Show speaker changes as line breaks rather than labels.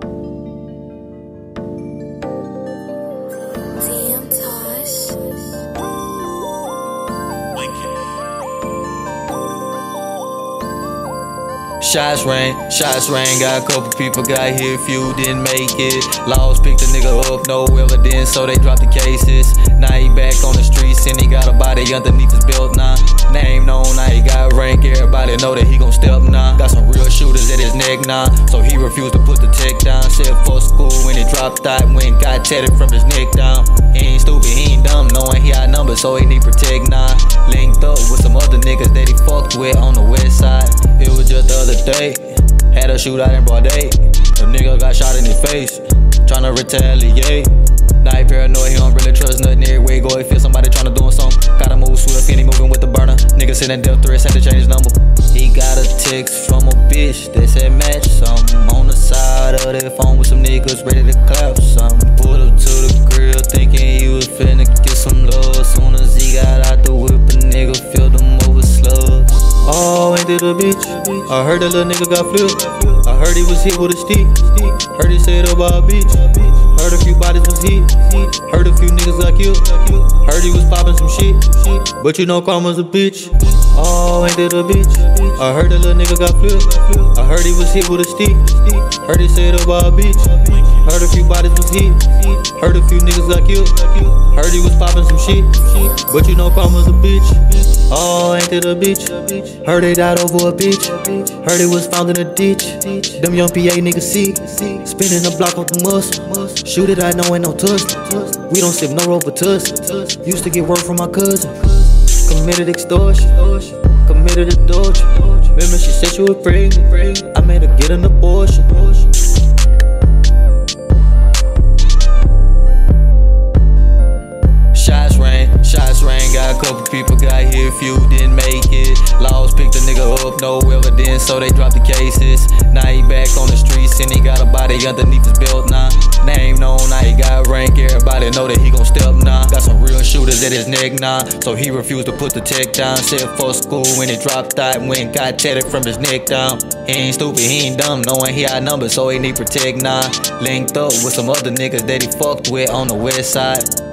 Damn, Tosh.
Shots rain, got a couple people got hit, few didn't make it. Laws picked the nigga up, no evidence, so they dropped the cases. Now he back on the streets and he got a body underneath his belt now. Name known, now he got rank, everybody know that he gon' step now. Got some real shooters at his neck now, so he refused to put the tech down. Said fuck school when he dropped out, when got tatted from his neck down. He ain't stupid, he ain't dumb, knowing he outnumbered, so he need protect now. Linked up with some other niggas that he fucked with on the west side. It was just the other day, had a shootout in broad day. A nigga got shot in his face, tryna retaliate. Now he paranoid, he don't really trust nothing. Everywhere he go, he feel somebody tryna do him something. Gotta move swift, and he moving with the burner. Nigga sending death threats, had to change his number. He got a text from a bitch that said match something. On the side of that phone with some niggas ready to clap something. Pulled up to the grill thinking he was finna get some love. Soon as he got out the whip, a nigga filled him over slugs. Oh, ain't it a bitch? I heard that little nigga got flipped. I heard he was hit with a stick. Heard he said about a bitch. Heard a few bodies was hit. Heard a few niggas got killed. Heard he was popping some shit. But you know karma's a bitch. Oh, ain't it a bitch? I heard that little nigga got flipped. I heard he was hit with a stick. Heard he said about a bitch. Heard a few bodies was hit. Heard a few niggas got killed. Heard he was popping some shit. But you know karma's a bitch. Oh, ain't it a bitch? Heard they died over a bitch. Heard it was found in a ditch. Them young PA niggas sick. Spinning the block on the muscle. Shoot it, I know ain't no tuss. We don't sip no rope for tuss. Used to get word from my cousin. Committed extortion. Committed adultery. Remember she said she was pregnant. I made her get an abortion. Shots rain, got a couple people got hit, few didn't make it. Laws picked the nigga up, no evidence, so they dropped the cases. Now he back on the streets and he got a body underneath his belt now. Name known, now he got rank, everybody know that he gon' step now. Got some real shooters at his neck now, so he refused to put the tech down. Said fuck school when he dropped out, when got tatted from his neck down. He ain't stupid, he ain't dumb, knowing he outnumbered, so he need protect now. Linked up with some other niggas that he fucked with on the west side.